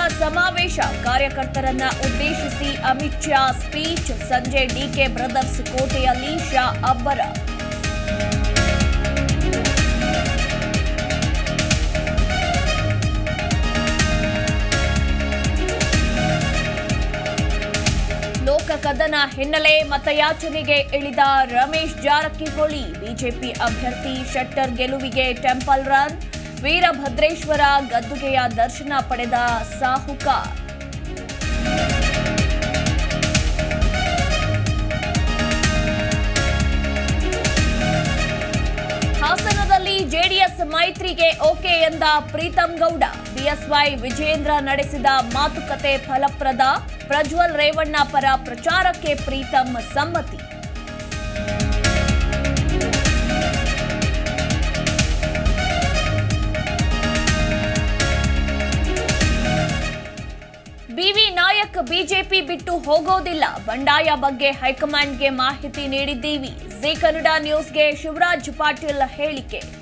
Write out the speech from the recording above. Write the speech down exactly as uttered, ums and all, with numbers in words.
ಸಮಾವೇಶ ಕಾರ್ಯಕರ್ತರನ್ನ ಉದ್ದೇಶಿಸಿ ಅಮಿತ್ ಶಾ ಸ್ಪೀಚ್. ಸಂಜೆ ಡಿಕೆ ಬ್ರದರ್ಸ್ ಕೋಟೆಯಲ್ಲಿ ಶಾ ಅಬ್ಬರ. ಲೋಕ ಕದನ ಹಿನ್ನೆಲೆ ಮತಯಾಚನೆಗೆ ಇಳಿದ ರಮೇಶ್ ಜಾರಕಿಹೊಳಿ. ಬಿಜೆಪಿ ಅಭ್ಯರ್ಥಿ ಶೆಟ್ಟರ್ ಗೆಲುವಿಗೆ ಟೆಂಪಲ್ ರನ್. ವೀರಭದ್ರೇಶ್ವರ ಗದ್ದುಗೆಯ ದರ್ಶನ ಪಡೆದ ಸಾಹುಕಾರ್. ಹಾಸನದಲ್ಲಿ ಜೆಡಿಎಸ್ ಮೈತ್ರಿಗೆ ಓಕೆ ಎಂದ ಪ್ರೀತಂ ಗೌಡ. ಬಿಎಸ್ವೈ ವಿಜೇಂದ್ರ ನಡೆಸಿದ ಮಾತುಕತೆ ಫಲಪ್ರದ. ಪ್ರಜ್ವಲ್ ರೇವಣ್ಣ ಪರ ಪ್ರಚಾರಕ್ಕೆ ಪ್ರೀತಂ ಸಮ್ಮತಿ. ಬಿವಿ ನಾಯಕ್ ಬಿಜೆಪಿ ಬಿಟ್ಟು ಹೋಗೋದಿಲ್ಲ. ಬಂಡಾಯ ಬಗ್ಗೆ ಹೈಕಮಾಂಡ್ಗೆ ಮಾಹಿತಿ ನೀಡಿದ್ದೀವಿ. ಜಿ ಕನ್ನಡ ನ್ಯೂಸ್ಗೆ ಶಿವರಾಜ್ ಪಾಟೀಲ್ ಹೇಳಿಕೆ.